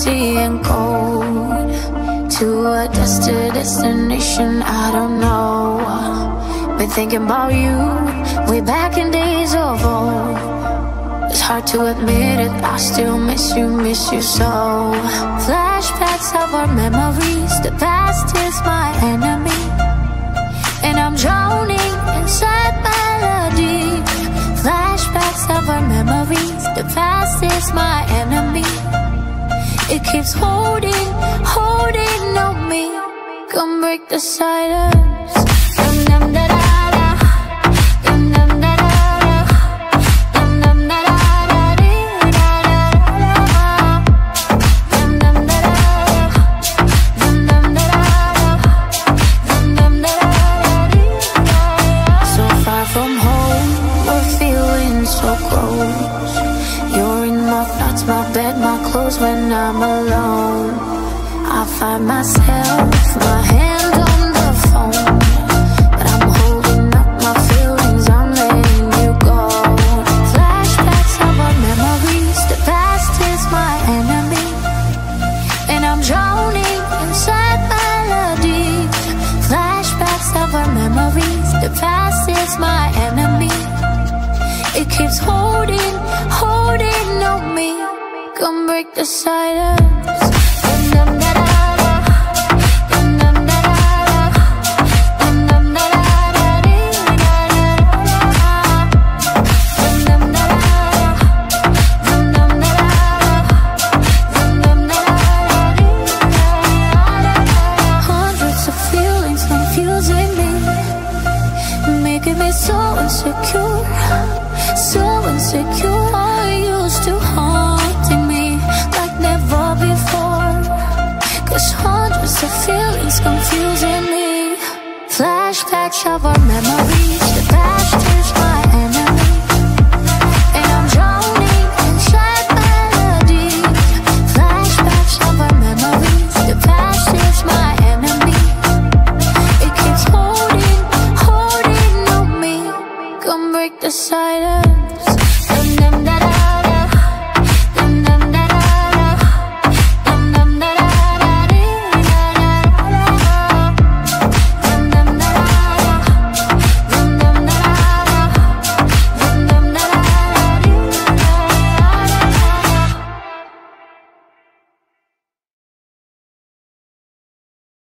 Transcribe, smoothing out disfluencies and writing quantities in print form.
seeing gold. To a destination I don't know. Been thinking about you way back in days of old. It's hard to admit it, I still miss you so. Flashbacks of our memories, the past is my enemy, and I'm drowning inside melody. Flashbacks of our memories, the past is my enemy. It keeps holding on me. Come break the silence. Dum dum da da da. Dum dum da da da. Dum dum da da da dee da da da. Dum dum da da da. Dum dum da da da. Dum dum da da dee da da. So far from home, we're feeling so close. You're in my thoughts, my bed, my clothes when I'm alone. I find myself, my hand on the phone, but I'm holding up my feelings, I'm letting you go. Flashbacks of our memories, the past is my enemy, and I'm drowning inside melodies. Flashbacks of our memories, the past is my enemy. It keeps holding on me. Come break the silence. Dum dum da da. Dum dum da da. Dum dum da da dee da da. Dum dum da da. Dum dum da da. Dum dum da da dee da da. Hundreds of feelings confusing me, making me so insecure, so insecure. Are you still haunting me like never before? 'Cause hundreds of feelings confusing me. Flashbacks of our memories.